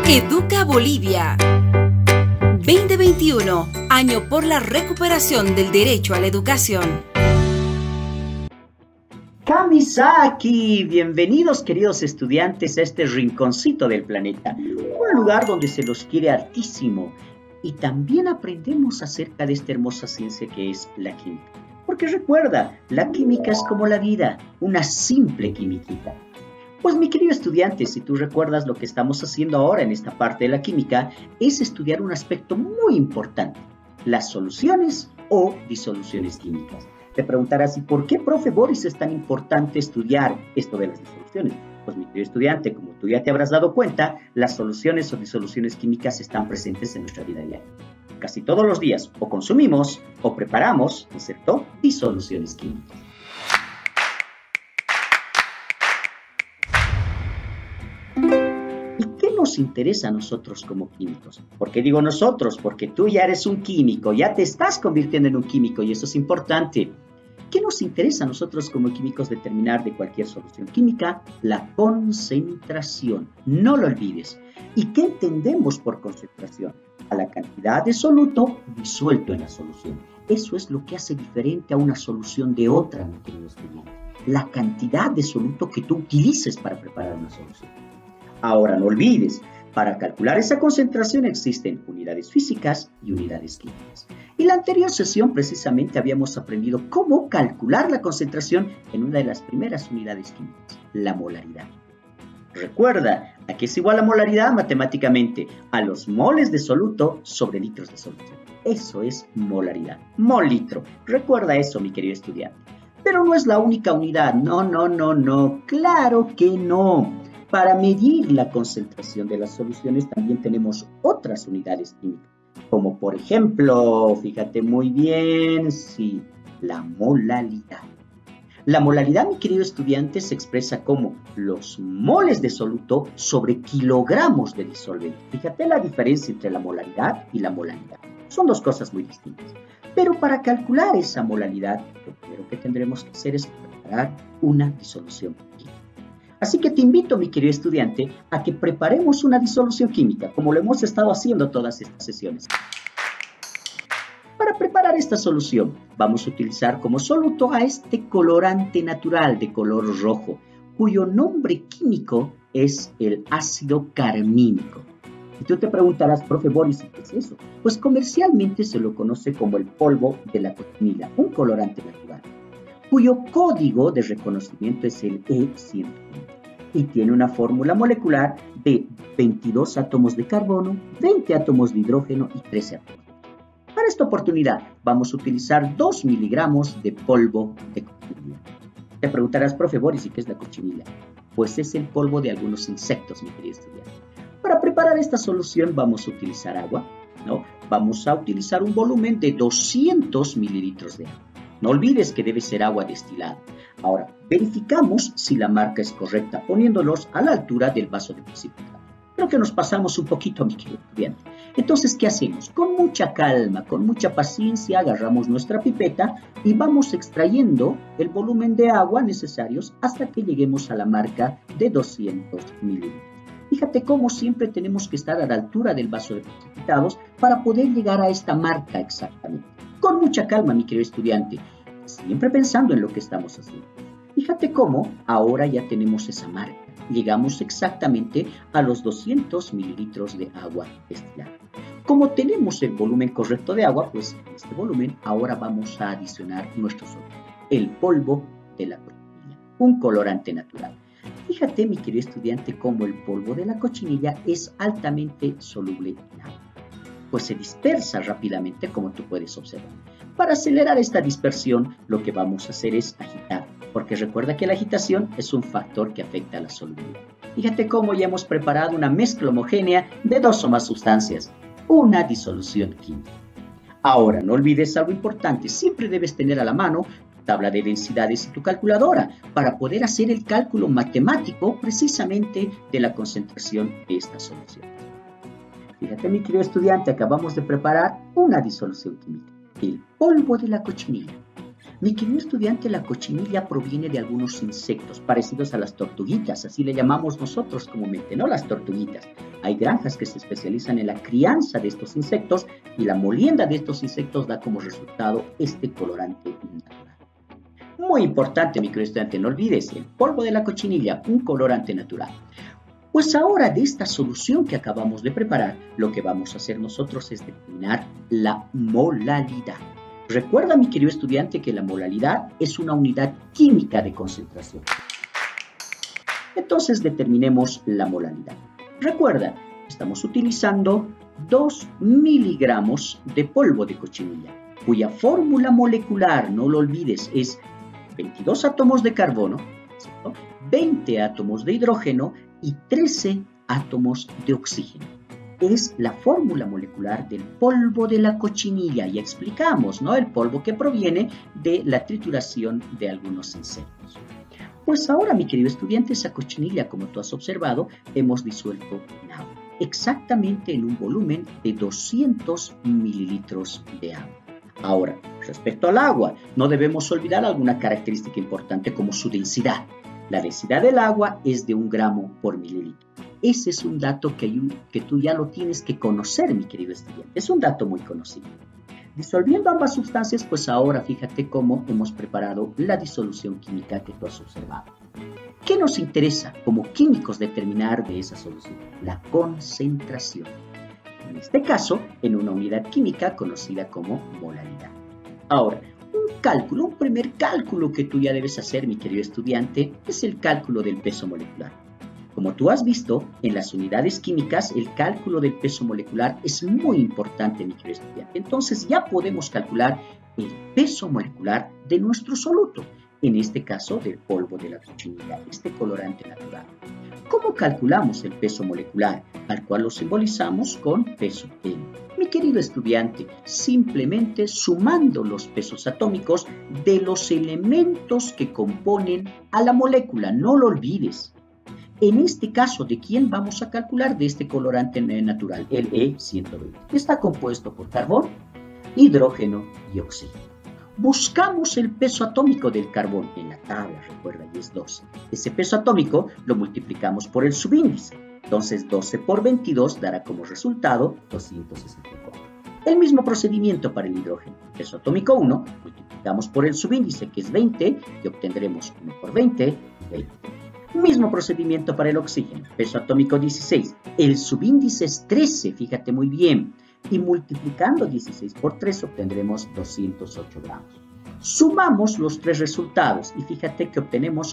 Educa Bolivia. 2021, año por la recuperación del derecho a la educación. Kamisaki, bienvenidos queridos estudiantes a este rinconcito del planeta, un lugar donde se los quiere hartísimo y también aprendemos acerca de esta hermosa ciencia que es la química. Porque recuerda, la química es como la vida, una simple quimiquita. Pues mi querido estudiante, si tú recuerdas lo que estamos haciendo ahora en esta parte de la química, es estudiar un aspecto muy importante, las soluciones o disoluciones químicas. Te preguntarás, ¿y por qué, profe Boris, es tan importante estudiar esto de las disoluciones? Pues mi querido estudiante, como tú ya te habrás dado cuenta, las soluciones o disoluciones químicas están presentes en nuestra vida diaria. Casi todos los días o consumimos o preparamos, ¿no es cierto?, disoluciones químicas. Nos interesa a nosotros como químicos. ¿Por qué digo nosotros? Porque tú ya eres un químico, ya te estás convirtiendo en un químico y eso es importante. ¿Qué nos interesa a nosotros como químicos determinar de cualquier solución química? La concentración, no lo olvides. ¿Y qué entendemos por concentración? A la cantidad de soluto disuelto en la solución. Eso es lo que hace diferente a una solución de otra, mi querido estudiante. La cantidad de soluto que tú utilices para preparar una solución. Ahora no olvides, para calcular esa concentración existen unidades físicas y unidades químicas. En la anterior sesión precisamente habíamos aprendido cómo calcular la concentración en una de las primeras unidades químicas, la molaridad. Recuerda, ¿a qué es igual la molaridad matemáticamente? A los moles de soluto sobre litros de solución. Eso es molaridad, mol litro. Recuerda eso, mi querido estudiante. Pero no es la única unidad, no, claro que no. Para medir la concentración de las soluciones también tenemos otras unidades químicas, como por ejemplo, fíjate muy bien, sí, la molaridad. La molaridad, mi querido estudiante, se expresa como los moles de soluto sobre kilogramos de disolvente. Fíjate la diferencia entre la molaridad y la molaridad. Son dos cosas muy distintas. Pero para calcular esa molaridad, lo primero que tendremos que hacer es preparar una disolución química. Así que te invito, mi querido estudiante, a que preparemos una disolución química, como lo hemos estado haciendo todas estas sesiones. Para preparar esta solución, vamos a utilizar como soluto a este colorante natural de color rojo, cuyo nombre químico es el ácido carmínico. Y tú te preguntarás, profe Boris, ¿qué es eso? Pues comercialmente se lo conoce como el polvo de la cochinilla, un colorante natural, cuyo código de reconocimiento es el E100 y tiene una fórmula molecular de 22 átomos de carbono, 20 átomos de hidrógeno y 13 átomos. Para esta oportunidad vamos a utilizar 2 miligramos de polvo de cochinilla. Te preguntarás, profe Boris, ¿y qué es la cochinilla? Pues es el polvo de algunos insectos, mi querido estudiante. Para preparar esta solución vamos a utilizar agua, ¿no? Vamos a utilizar un volumen de 200 mililitros de agua. No olvides que debe ser agua destilada. Ahora, verificamos si la marca es correcta, poniéndolos a la altura del vaso de precipitado. Creo que nos pasamos un poquito, mi querido estudiante. Entonces, ¿qué hacemos? Con mucha calma, con mucha paciencia, agarramos nuestra pipeta y vamos extrayendo el volumen de agua necesarios hasta que lleguemos a la marca de 200 mililitros. Fíjate cómo siempre tenemos que estar a la altura del vaso de precipitados para poder llegar a esta marca exactamente. Con mucha calma, mi querido estudiante, siempre pensando en lo que estamos haciendo. Fíjate cómo ahora ya tenemos esa marca. Llegamos exactamente a los 200 mililitros de agua destilada. Como tenemos el volumen correcto de agua, pues en este volumen ahora vamos a adicionar nuestro soluto, el polvo de la cochinilla, un colorante natural. Fíjate, mi querido estudiante, cómo el polvo de la cochinilla es altamente soluble en agua, pues se dispersa rápidamente, como tú puedes observar. Para acelerar esta dispersión, lo que vamos a hacer es agitar, porque recuerda que la agitación es un factor que afecta a la solubilidad. Fíjate cómo ya hemos preparado una mezcla homogénea de 2 o más sustancias, una disolución química. Ahora, no olvides algo importante, siempre debes tener a la mano tu tabla de densidades y tu calculadora para poder hacer el cálculo matemático precisamente de la concentración de esta solución. Fíjate, mi querido estudiante, acabamos de preparar una disolución química, el polvo de la cochinilla. Mi querido estudiante, la cochinilla proviene de algunos insectos parecidos a las tortuguitas, así le llamamos nosotros comúnmente, ¿no? Las tortuguitas. Hay granjas que se especializan en la crianza de estos insectos y la molienda de estos insectos da como resultado este colorante natural. Muy importante, mi querido estudiante, no olvides el polvo de la cochinilla, un colorante natural. Pues ahora de esta solución que acabamos de preparar, lo que vamos a hacer nosotros es determinar la molalidad. Recuerda, mi querido estudiante, que la molalidad es una unidad química de concentración. Entonces determinemos la molalidad. Recuerda, estamos utilizando 2 miligramos de polvo de cochinilla, cuya fórmula molecular, no lo olvides, es 22 átomos de carbono, ¿cierto? 20 átomos de hidrógeno y 13 átomos de oxígeno. Es la fórmula molecular del polvo de la cochinilla. Ya explicamos, ¿no? El polvo que proviene de la trituración de algunos insectos. Pues ahora, mi querido estudiante, esa cochinilla, como tú has observado, hemos disuelto en agua, exactamente en un volumen de 200 mililitros de agua. Ahora, respecto al agua, no debemos olvidar alguna característica importante como su densidad. La densidad del agua es de 1 gramo por mililitro. Ese es un dato que tú ya lo tienes que conocer, mi querido estudiante. Es un dato muy conocido. Disolviendo ambas sustancias, pues ahora fíjate cómo hemos preparado la disolución química que tú has observado. ¿Qué nos interesa como químicos determinar de esa solución? La concentración. En este caso, en una unidad química conocida como molalidad. Ahora, un primer cálculo que tú ya debes hacer, mi querido estudiante, es el cálculo del peso molecular. Como tú has visto, en las unidades químicas, el cálculo del peso molecular es muy importante, mi querido estudiante. Entonces ya podemos calcular el peso molecular de nuestro soluto, en este caso del polvo de la cochinilla, este colorante natural. ¿Cómo calculamos el peso molecular? Al cual lo simbolizamos con peso N. Mi querido estudiante, simplemente sumando los pesos atómicos de los elementos que componen a la molécula, no lo olvides. En este caso, ¿de quién vamos a calcular? De este colorante natural, el E120. Está compuesto por carbón, hidrógeno y oxígeno. Buscamos el peso atómico del carbón en la tabla, recuerda, y es 12. Ese peso atómico lo multiplicamos por el subíndice. Entonces, 12 por 22 dará como resultado 264. El mismo procedimiento para el hidrógeno. Peso atómico 1, multiplicamos por el subíndice, que es 20, y obtendremos 1 por 20, 20. Mismo procedimiento para el oxígeno. Peso atómico 16. El subíndice es 13, fíjate muy bien. Y multiplicando 16 por 3 obtendremos 208 gramos. Sumamos los tres resultados y fíjate que obtenemos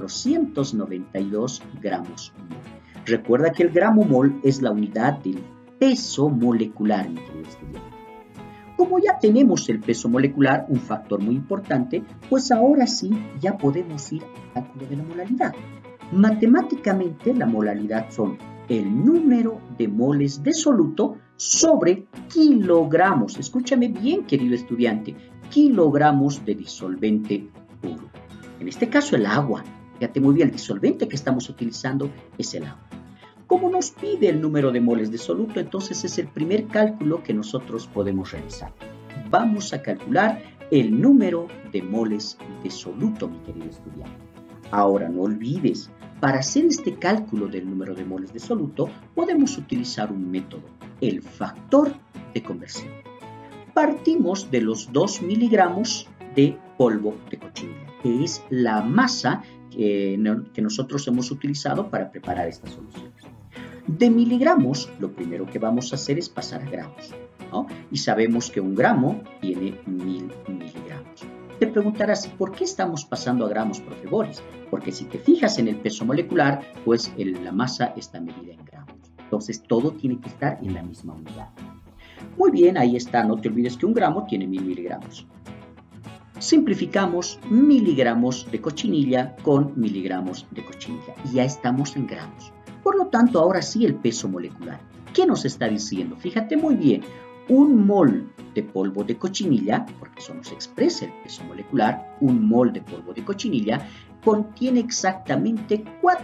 492 gramos mol. Recuerda que el gramo mol es la unidad del peso molecular, mi querido estudiante. Como ya tenemos el peso molecular, un factor muy importante, pues ahora sí ya podemos ir al cálculo de la molalidad. Matemáticamente la molalidad son el número de moles de soluto sobre kilogramos. Escúchame bien, querido estudiante, kilogramos de disolvente puro. En este caso el agua. Fíjate muy bien, el disolvente que estamos utilizando es el agua. Como nos pide el número de moles de soluto, entonces es el primer cálculo que nosotros podemos realizar. Vamos a calcular el número de moles de soluto, mi querido estudiante. Ahora no olvides, para hacer este cálculo del número de moles de soluto, podemos utilizar un método, el factor de conversión. Partimos de los 2 miligramos de polvo de cochinilla, que es la masa que nosotros hemos utilizado para preparar esta solución. De miligramos, lo primero que vamos a hacer es pasar a gramos, ¿no? Y sabemos que 1 gramo tiene 1000 miligramos. Te preguntarás, ¿por qué estamos pasando a gramos, profe Boris? Porque si te fijas en el peso molecular, pues la masa está medida en gramos. Entonces, todo tiene que estar en la misma unidad. Muy bien, ahí está. No te olvides que 1 gramo tiene 1000 miligramos. Simplificamos miligramos de cochinilla con miligramos de cochinilla. Y ya estamos en gramos. Por lo tanto, ahora sí el peso molecular. ¿Qué nos está diciendo? Fíjate muy bien. 1 mol de polvo de cochinilla, porque eso nos expresa el peso molecular, 1 mol de polvo de cochinilla contiene exactamente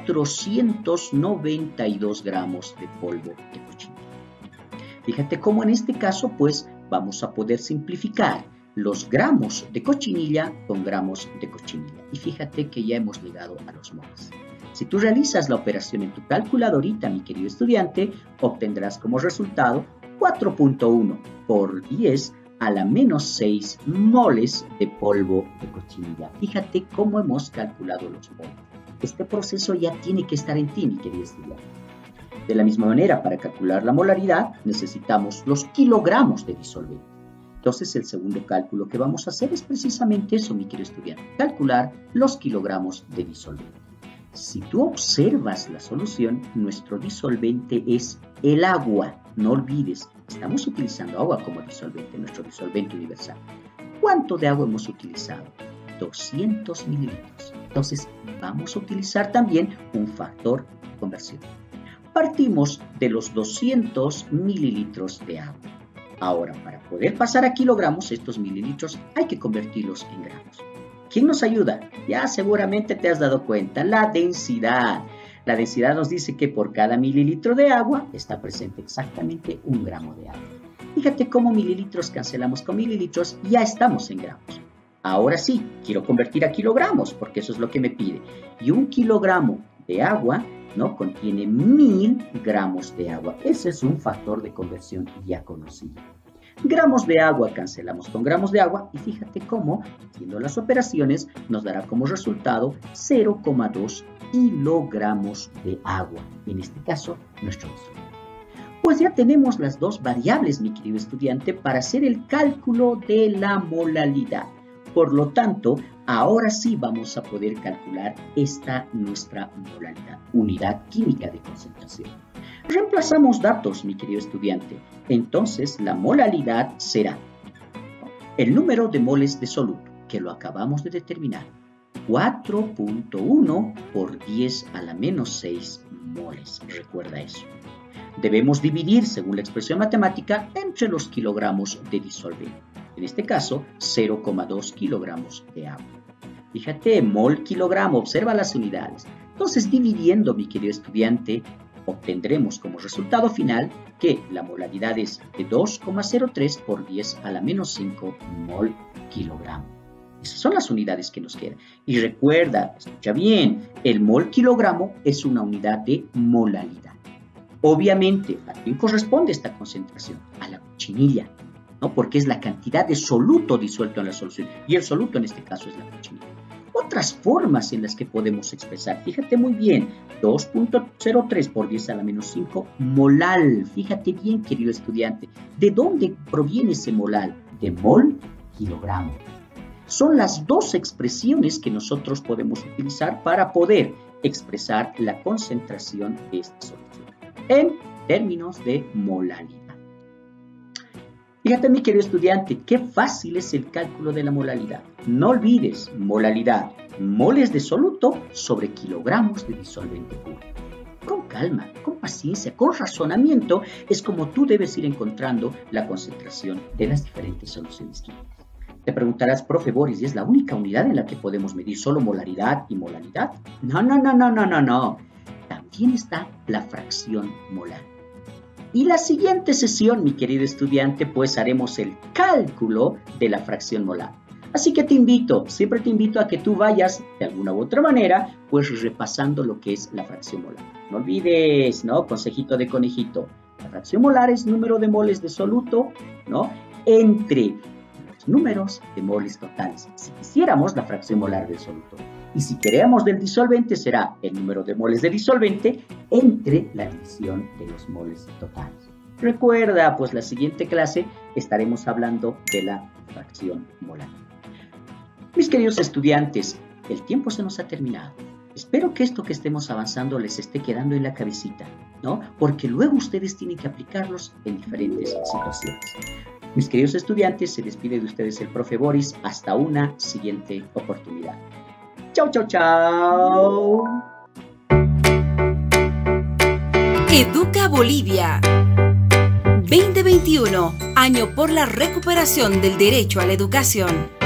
492 gramos de polvo de cochinilla. Fíjate cómo en este caso, pues, vamos a poder simplificar los gramos de cochinilla con gramos de cochinilla. Y fíjate que ya hemos llegado a los moles. Si tú realizas la operación en tu calculadorita, mi querido estudiante, obtendrás como resultado 4.1 por 10 a la menos 6 moles de polvo de cochinilla. Fíjate cómo hemos calculado los moles. Este proceso ya tiene que estar en ti, mi querido estudiante. De la misma manera, para calcular la molaridad, necesitamos los kilogramos de disolvente. Entonces, el segundo cálculo que vamos a hacer es precisamente eso, mi querido estudiante, calcular los kilogramos de disolvente. Si tú observas la solución, nuestro disolvente es el agua. No olvides, estamos utilizando agua como disolvente, nuestro disolvente universal. ¿Cuánto de agua hemos utilizado? 200 mililitros. Entonces, vamos a utilizar también un factor de conversión. Partimos de los 200 mililitros de agua. Ahora, para poder pasar a kilogramos, estos mililitros hay que convertirlos en gramos. ¿Quién nos ayuda? Ya seguramente te has dado cuenta, la densidad. La densidad nos dice que por cada mililitro de agua está presente exactamente 1 gramo de agua. Fíjate cómo mililitros cancelamos con mililitros, ya estamos en gramos. Ahora sí, quiero convertir a kilogramos, porque eso es lo que me pide. Y 1 kilogramo de agua, ¿no?, contiene 1000 gramos de agua. Ese es un factor de conversión ya conocido. Gramos de agua cancelamos con gramos de agua y fíjate cómo, haciendo las operaciones, nos dará como resultado 0,2 kilogramos de agua. En este caso, nuestro disolvente. Pues ya tenemos las dos variables, mi querido estudiante, para hacer el cálculo de la molaridad. Por lo tanto, ahora sí vamos a poder calcular esta nuestra molaridad, unidad química de concentración. Reemplazamos datos, mi querido estudiante. Entonces, la molaridad será el número de moles de soluto, que lo acabamos de determinar, 4.1 por 10 a la menos 6 moles. Recuerda eso. Debemos dividir, según la expresión matemática, entre los kilogramos de disolvente. En este caso, 0,2 kilogramos de agua. Fíjate, mol, kilogramo, observa las unidades. Entonces, dividiendo, mi querido estudiante, obtendremos como resultado final que la molaridad es de 2,03 por 10 a la menos 5 mol kilogramo. Esas son las unidades que nos quedan. Y recuerda, escucha bien, el mol kilogramo es una unidad de molaridad. Obviamente, ¿a quién corresponde esta concentración? A la cochinilla, ¿no? Porque es la cantidad de soluto disuelto en la solución. Y el soluto en este caso es la cochinilla. Otras formas en las que podemos expresar, fíjate muy bien, 2.03 por 10 a la menos 5 molal. Fíjate bien, querido estudiante, ¿de dónde proviene ese molal? De mol, kilogramo. Son las dos expresiones que nosotros podemos utilizar para poder expresar la concentración de esta solución en términos de molaridad. Fíjate, mi querido estudiante, qué fácil es el cálculo de la molaridad. No olvides, molaridad, moles de soluto sobre kilogramos de disolvente puro. Con calma, con paciencia, con razonamiento, es como tú debes ir encontrando la concentración de las diferentes soluciones químicas. Te preguntarás, profe Boris, ¿y es la única unidad en la que podemos medir solo molaridad y molaridad? No. También está la fracción molar. Y la siguiente sesión, mi querido estudiante, pues haremos el cálculo de la fracción molar. Así que siempre te invito a que tú vayas, de alguna u otra manera, pues repasando lo que es la fracción molar. No olvides, ¿no? Consejito de conejito. La fracción molar es número de moles de soluto, ¿no?, entre los números de moles totales. Si quisiéramos la fracción molar del soluto. Y si queremos del disolvente, será el número de moles de disolvente entre la división de los moles totales. Recuerda, pues la siguiente clase estaremos hablando de la fracción molar. Mis queridos estudiantes, el tiempo se nos ha terminado. Espero que esto que estemos avanzando les esté quedando en la cabecita, ¿no? Porque luego ustedes tienen que aplicarlos en diferentes situaciones. Mis queridos estudiantes, se despide de ustedes el profe Boris. Hasta una siguiente oportunidad. Chau. Educa Bolivia 2021, año por la recuperación del derecho a la educación.